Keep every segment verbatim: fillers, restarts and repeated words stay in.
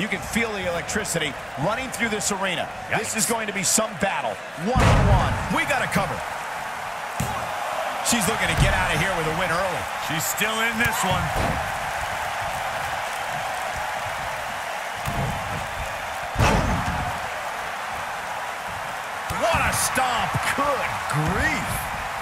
You can feel the electricity running through this arena. Yikes. This is going to be some battle. One-on-one. We got to cover. She's looking to get out of here with a win early. She's still in this one. What a stomp. Good grief.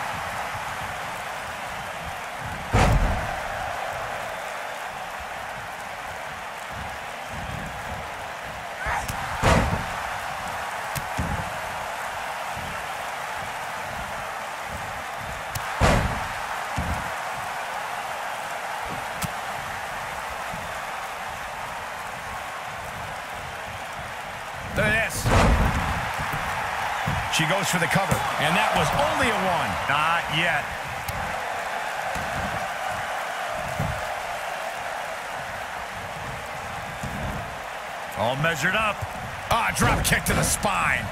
Look at this. She goes for the cover, and that was only a one. Not yet. All measured up. Ah, drop kick to the spine.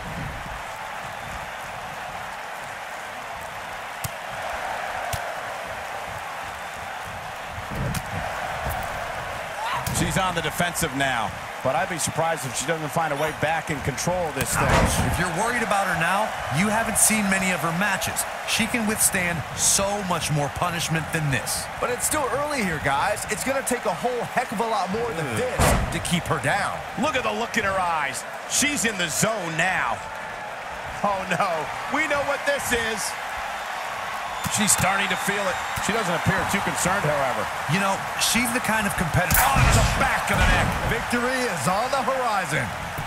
She's on the defensive now. But I'd be surprised if she doesn't find a way back and control this thing. If you're worried about her now, you haven't seen many of her matches. She can withstand so much more punishment than this. But it's still early here, guys. It's going to take a whole heck of a lot more than this to keep her down. Look at the look in her eyes. She's in the zone now. Oh, no. We know what this is. She's starting to feel it. She doesn't appear too concerned, however. You know, she's the kind of competitor. Oh, to the back of the neck. Victory is on the horizon.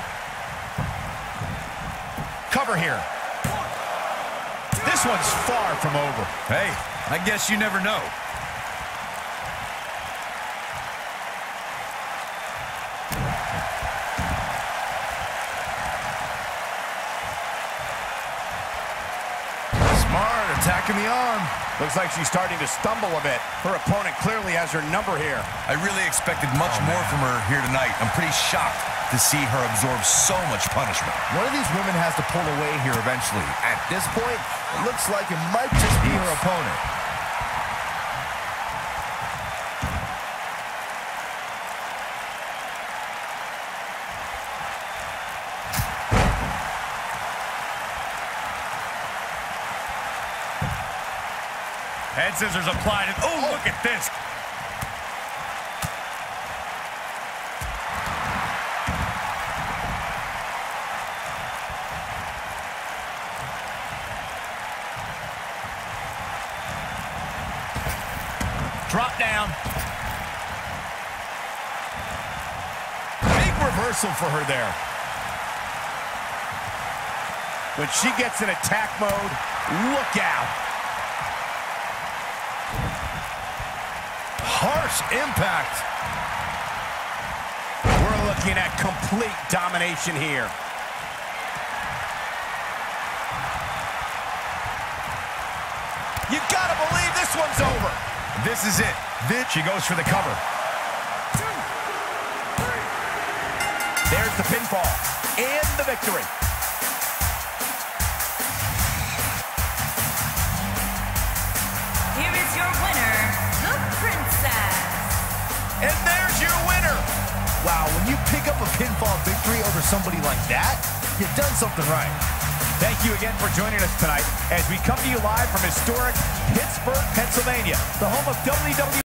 Cover here. This one's far from over. Hey, I guess you never know. Smart, attacking the arm. Looks like she's starting to stumble a bit. Her opponent clearly has her number here. I really expected much oh, more from her here tonight. I'm pretty shocked to see her absorb so much punishment. One of these women has to pull away here eventually. At this point, it looks like it might just be her opponent. Head scissors applied. And, oh, look at this. Drop down. Big reversal for her there. When she gets in attack mode, look out. Harsh impact. We're looking at complete domination here. You gotta believe this one's over. This is it. This, she goes for the cover. There's the pinfall and the victory. Here is your winner, the Princess. And there's your winner. Wow, when you pick up a pinfall victory over somebody like that, you've done something right. Thank you again for joining us tonight as we come to you live from historic Pittsburgh, Pennsylvania, the home of W W E.